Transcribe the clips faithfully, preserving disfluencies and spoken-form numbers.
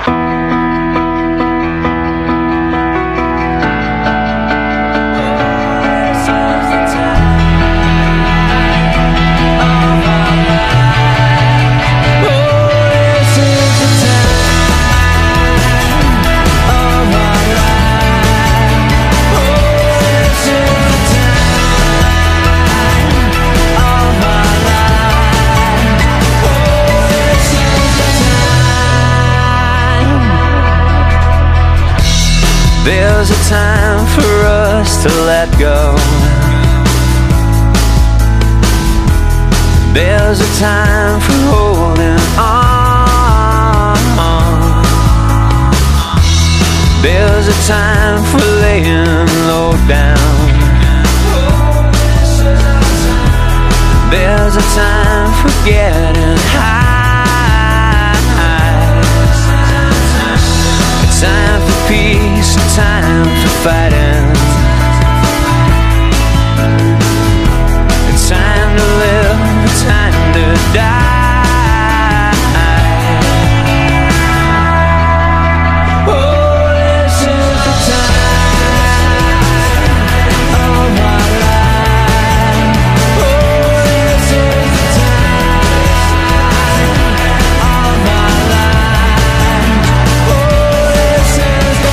There's a time for us to let go. There's a time for holding on. There's a time for laying low down. There's a time for getting high. A time for peace, a time for fighting. A time to live, a time to die. Oh, this is the time of our life. Oh, this is the time of our life. Oh, this is the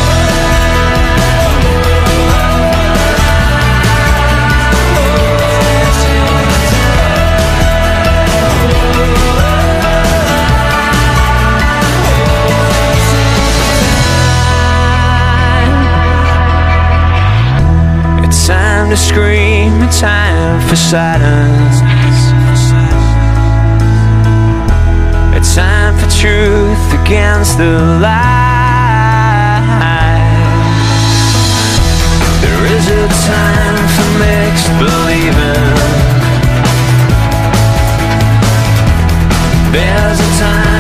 time to scream, a time for silence. A time for truth against the lie. There is a time for mixed believing. There's a time